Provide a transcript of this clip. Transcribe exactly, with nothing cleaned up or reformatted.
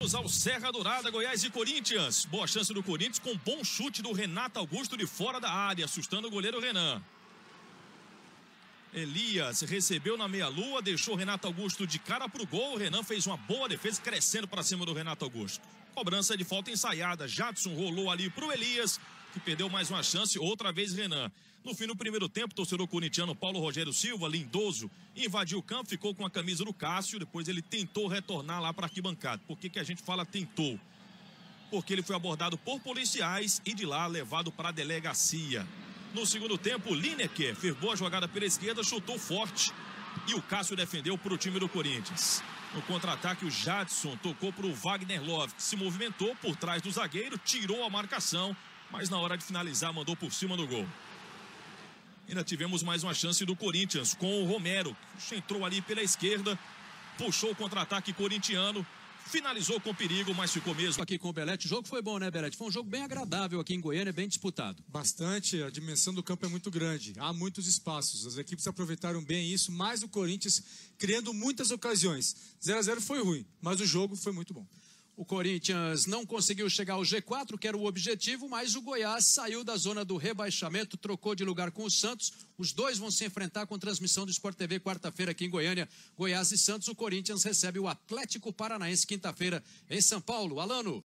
Vamos ao Serra Dourada, Goiás e Corinthians. Boa chance do Corinthians com bom chute do Renato Augusto de fora da área, assustando o goleiro Renan. Elias recebeu na meia-lua, deixou o Renato Augusto de cara para o gol. O Renan fez uma boa defesa, crescendo para cima do Renato Augusto. Cobrança de falta ensaiada. Jadson rolou ali para o Elias, que perdeu mais uma chance. Outra vez Renan. No fim do primeiro tempo, o torcedor corintiano Paulo Rogério Silva, lindoso, invadiu o campo, ficou com a camisa do Cássio. Depois ele tentou retornar lá para a arquibancada. Por que que a gente fala tentou? Porque ele foi abordado por policiais e de lá levado para a delegacia. No segundo tempo, Lineker fez boa jogada pela esquerda, chutou forte e o Cássio defendeu para o time do Corinthians. No contra-ataque, o Jadson tocou para o Wagner Love, que se movimentou por trás do zagueiro, tirou a marcação, mas na hora de finalizar mandou por cima do gol. Ainda tivemos mais uma chance do Corinthians com o Romero, que entrou ali pela esquerda, puxou o contra-ataque corintiano, finalizou com perigo, mas ficou mesmo. Aqui com o Belete, o jogo foi bom, né, Belete? Foi um jogo bem agradável aqui em Goiânia, bem disputado. Bastante, a dimensão do campo é muito grande, há muitos espaços, as equipes aproveitaram bem isso, mas o Corinthians criando muitas ocasiões. zero a zero foi ruim, mas o jogo foi muito bom. O Corinthians não conseguiu chegar ao G quatro, que era o objetivo, mas o Goiás saiu da zona do rebaixamento, trocou de lugar com o Santos. Os dois vão se enfrentar com transmissão do Sport T V quarta-feira aqui em Goiânia. Goiás e Santos, o Corinthians recebe o Atlético Paranaense quinta-feira em São Paulo. Alano.